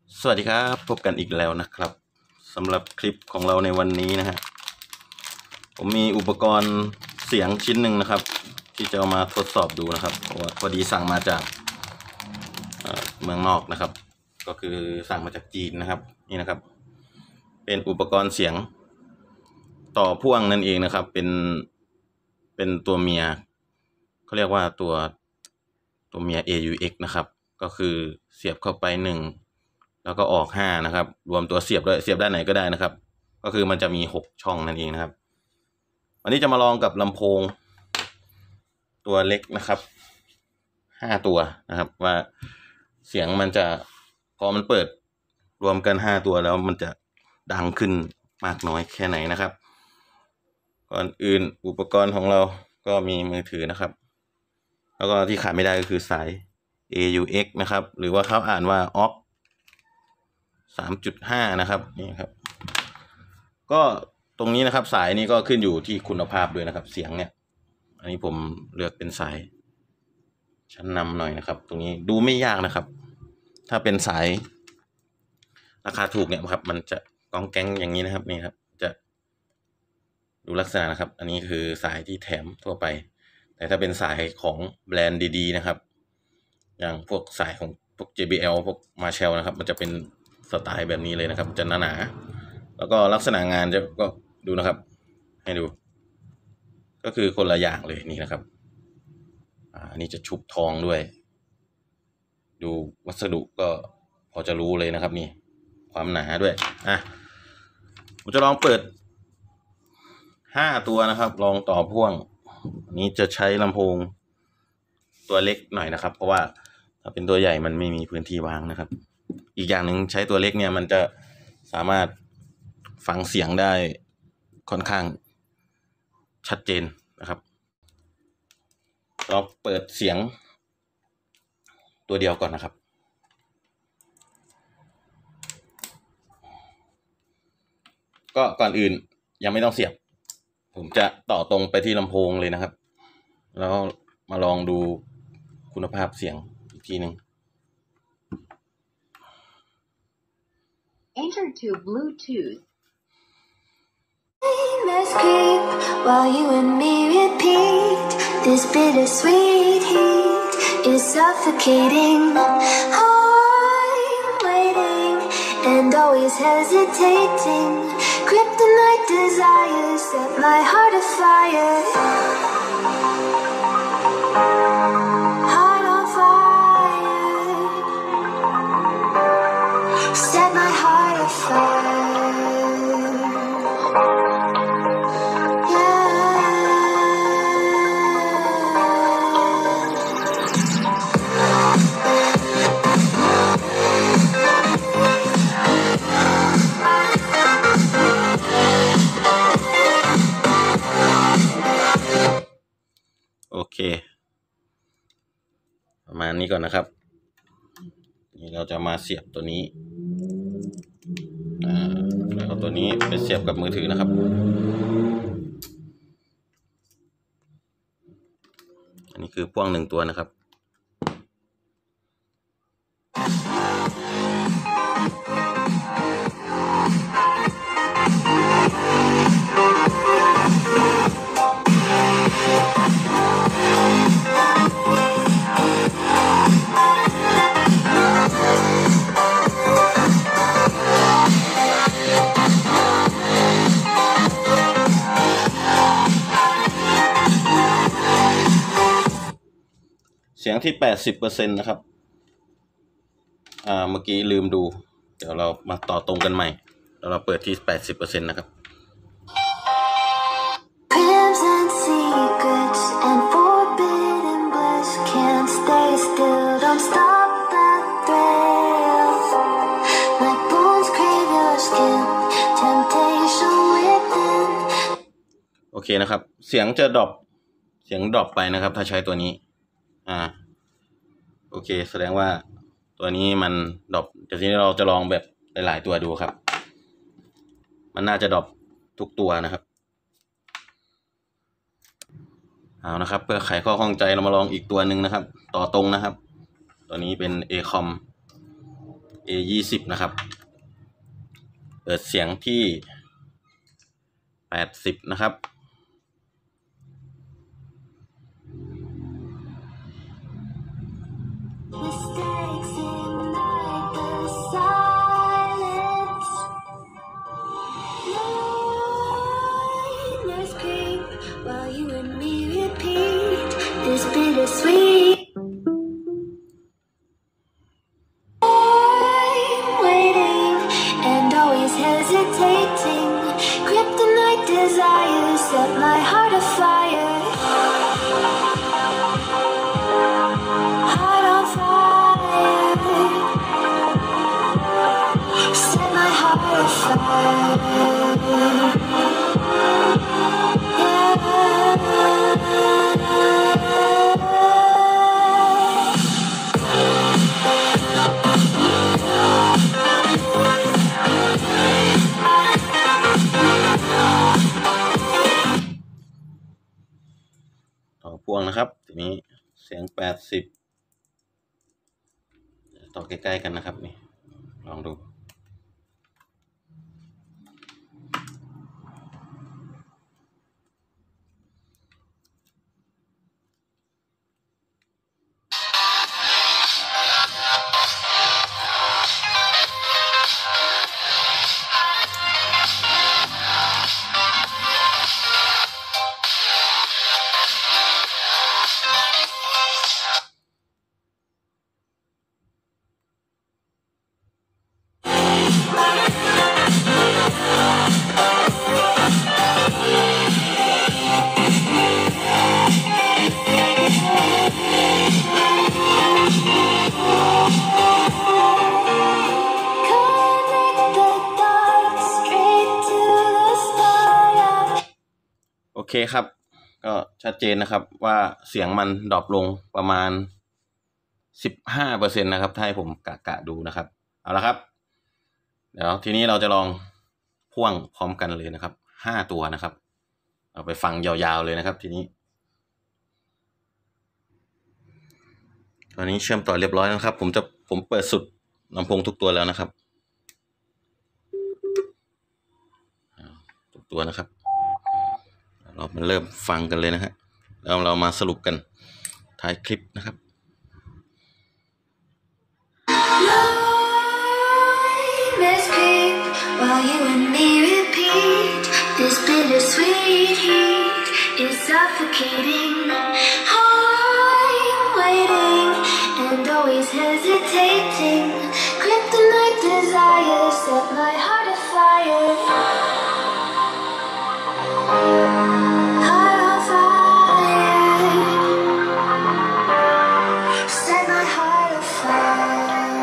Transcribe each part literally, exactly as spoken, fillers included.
สวัสดีครับพบกันอีกแล้วนะครับสำหรับคลิปของเราในวันนี้นะฮะผมมีอุปกรณ์เสียงชิ้นหนึ่งนะครับที่จะเอามาทดสอบดูนะครับเพราะว่าพอดีสั่งมาจากเมืองนอกนะครับก็คือสั่งมาจากจีนนะครับนี่นะครับเป็นอุปกรณ์เสียงต่อพ่วงนั่นเองนะครับเป็นเป็นตัวเมียเขาเรียกว่าตัวตัวเมีย เอ ยู เอ็กซ์ นะครับก็คือเสียบเข้าไปหนึ่งแล้วก็ออกห้านะครับรวมตัวเสียบด้วยเสียบด้านไหนก็ได้นะครับก็คือมันจะมีหกช่องนั่นเองนะครับวันนี้จะมาลองกับลำโพงตัวเล็กนะครับห้าตัวนะครับว่าเสียงมันจะพอมันเปิดรวมกันห้าตัวแล้วมันจะดังขึ้นมากน้อยแค่ไหนนะครับก่อนอื่นอุปกรณ์ของเราก็มีมือถือนะครับแล้วก็ที่ขาดไม่ได้ก็คือสาย เอ ยู เอ็กซ์ นะครับหรือว่าเขาอ่านว่า ออก สามจุดห้า นะครับนี่ครับก็ตรงนี้นะครับสายนี้ก็ขึ้นอยู่ที่คุณภาพด้วยนะครับเสียงเนี่ยอันนี้ผมเลือกเป็นสายชั้นนำหน่อยนะครับตรงนี้ดูไม่ยากนะครับถ้าเป็นสายราคาถูกเนี่ยครับมันจะก้องแก๊งอย่างนี้นะครับนี่ครับจะดูลักษณะนะครับอันนี้คือสายที่แถมทั่วไปแต่ถ้าเป็นสายของแบรนด์ดีๆนะครับอย่างพวกสายของพวก เจ บี แอล พวก Marshall นะครับมันจะเป็นสไตล์แบบนี้เลยนะครับจะหนาๆแล้วก็ลักษณะงานจะก็ดูนะครับให้ดูก็คือคนละอย่างเลยนี่นะครับอ่าอันนี้จะชุบทองด้วยดูวัสดุก็พอจะรู้เลยนะครับนี่ความหนาด้วยอ่ะผมจะลองเปิดห้าตัวนะครับลองต่อพ่วงอันนี้จะใช้ลำโพงตัวเล็กหน่อยนะครับเพราะว่าถ้าเป็นตัวใหญ่มันไม่มีพื้นที่วางนะครับอีกอย่างหนึ่งใช้ตัวเล็กเนี่ยมันจะสามารถฟังเสียงได้ค่อนข้างชัดเจนนะครับเราเปิดเสียงตัวเดียวก่อนนะครับก็ก่อนอื่นยังไม่ต้องเสียบผมจะต่อตรงไปที่ลำโพงเลยนะครับแล้วมาลองดูคุณภาพเสียงอีกทีหนึ่ง Enter to Bluetooth. Let's creep while you and me repeat. This bittersweet heat is suffocating. I'm waiting and always hesitating. Kryptonite desires set my heart afire. Heart on fire. Set my heart afire. โอเคประมาณนี้ก่อนนะครับนี่เราจะมาเสียบตัวนี้อ่าแล้วเอาตัวนี้ไปเสียบกับมือถือนะครับอันนี้คือพ่วงหนึ่งตัวนะครับเสียงที่ แปดสิบเปอร์เซ็นต์ นะครับอ่าเมื่อกี้ลืมดูเดี๋ยวเรามาต่อตรงกันใหม่แล้วเราเปิดที่ แปดสิบเปอร์เซ็นต์ นะครับ Crimson secrets and forbidden bliss can't stay still. Don't stop that thrill. My bones crave your skin. Temptation within. โอเคนะครับเสียงจะดรอปเสียงดรอปไปนะครับถ้าใช้ตัวนี้อ่าโอเคแสดงว่าตัวนี้มันดรอปเดี๋ยวทีนี้เราจะลองแบบหลายๆตัวดูครับมันน่าจะดรอปทุกตัวนะครับเอานะครับเพื่อไขข้อข้องใจเรามาลองอีกตัวหนึ่งนะครับต่อตรงนะครับตัวนี้เป็น เอ คอมเอ ยี่สิบ นะครับเปิดเสียงที่แปดสิบนะครับ hesitating, kryptonite desires set my heart afire. Heart on fire. Set my heart afire. Yeah. ต่อพ่วงนะครับทีนี้เสียงแปดสิบต่อใกล้ๆกันนะครับนี่ลองดูโอเคครับก็ชัดเจนนะครับว่าเสียงมันดรอปลงประมาณ สิบห้าเปอร์เซ็นต์ นะครับถ้าให้ผมกะกะดูนะครับเอาละครับเดี๋ยวทีนี้เราจะลองพ่วงพร้อมกันเลยนะครับห้าตัวนะครับเอาไปฟังยาวๆเลยนะครับทีนี้ตอนนี้เชื่อมต่อเรียบร้อยนะครับผมจะผมเปิดสุดลำโพงทุกตัวแล้วนะครับทุกตัวนะครับเรามาเริ่มฟังกันเลยนะฮะแล้วเรามาสรุปกันท้ายคลิปนะครับ While you and me repeat, this bittersweet heat is suffocating. I'm waiting and always hesitating. Kryptonite desires set my heart afire. Heart on fire. Set my heart afire.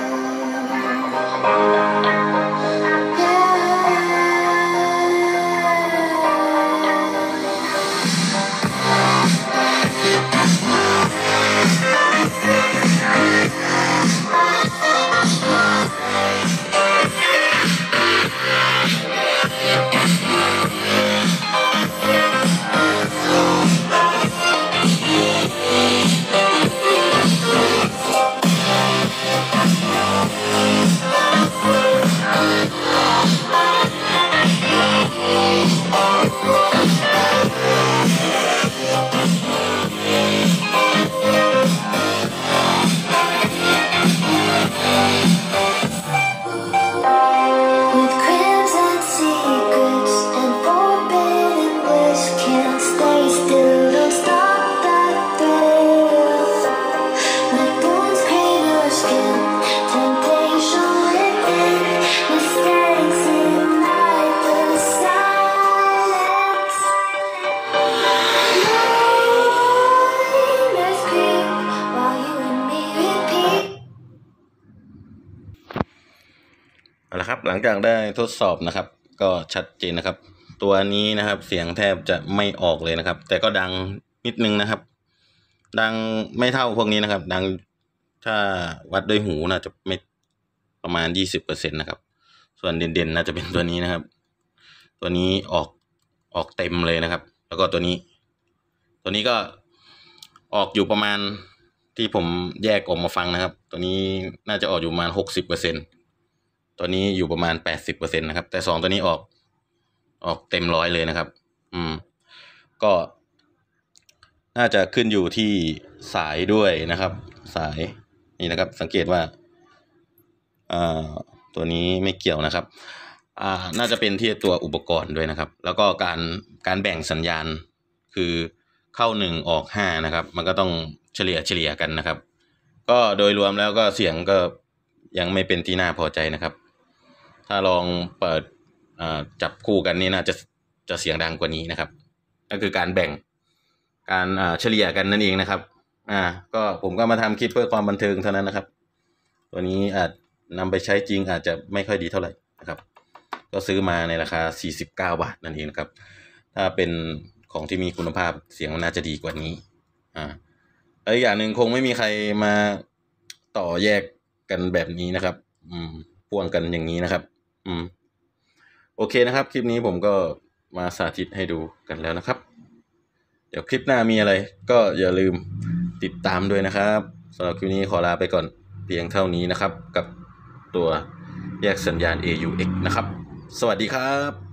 เอาละครับหลังจากได้ทดสอบนะครับก็ชัดเจนนะครับตัวนี้นะครับเสียงแทบจะไม่ออกเลยนะครับแต่ก็ดังนิดนึงนะครับดังไม่เท่าพวกนี้นะครับดังถ้าวัดด้วยหูน่าจะไม่ประมาณ ยี่สิบเปอร์เซ็นต์ นะครับส่วนเด่นๆน่าจะเป็นตัวนี้นะครับตัวนี้ออกออกเต็มเลยนะครับแล้วก็ตัวนี้ตัวนี้ก็ออกอยู่ประมาณที่ผมแยกออกมาฟังนะครับตัวนี้น่าจะออกอยู่ประมาณ หกสิบเปอร์เซ็นต์ตัวนี้อยู่ประมาณ แปดสิบเปอร์เซ็นต์ นะครับแต่สองตัวนี้ออกออกเต็มร้อยเลยนะครับอืมก็น่าจะขึ้นอยู่ที่สายด้วยนะครับสายนี่นะครับสังเกตว่าอ่าตัวนี้ไม่เกี่ยวนะครับอ่าน่าจะเป็นที่ตัวอุปกรณ์ด้วยนะครับแล้วก็การการแบ่งสัญญาณคือเข้าหนึ่งออกห้านะครับมันก็ต้องเฉลี่ยเฉลี่ยกันนะครับก็โดยรวมแล้วก็เสียงก็ยังไม่เป็นที่น่าพอใจนะครับถ้าลองเปิดอ่าจับคู่กันนี่น่าจะจะเสียงดังกว่านี้นะครับก็คือการแบ่งการอ่าเฉลี่ยกันนั่นเองนะครับอ่าก็ผมก็มาทำคลิปเพื่อความบันเทิงเท่านั้นนะครับตัวนี้อาจนำไปใช้จริงอาจจะไม่ค่อยดีเท่าไหร่นะครับก็ซื้อมาในราคาสี่สิบเก้าบาทนั่นเองนะครับถ้าเป็นของที่มีคุณภาพเสียงมันน่าจะดีกว่านี้อ่าแล้วอีกอย่างหนึ่งคงไม่มีใครมาต่อแยกกันแบบนี้นะครับอืมพ่วงกันอย่างนี้นะครับอืมโอเคนะครับคลิปนี้ผมก็มาสาธิตให้ดูกันแล้วนะครับเดี๋ยวคลิปหน้ามีอะไรก็อย่าลืมติดตามด้วยนะครับสำหรับคลิปนี้ขอลาไปก่อนเพียงเท่านี้นะครับกับตัวแยกสัญญาณ เอ ยู เอ็กซ์ นะครับสวัสดีครับ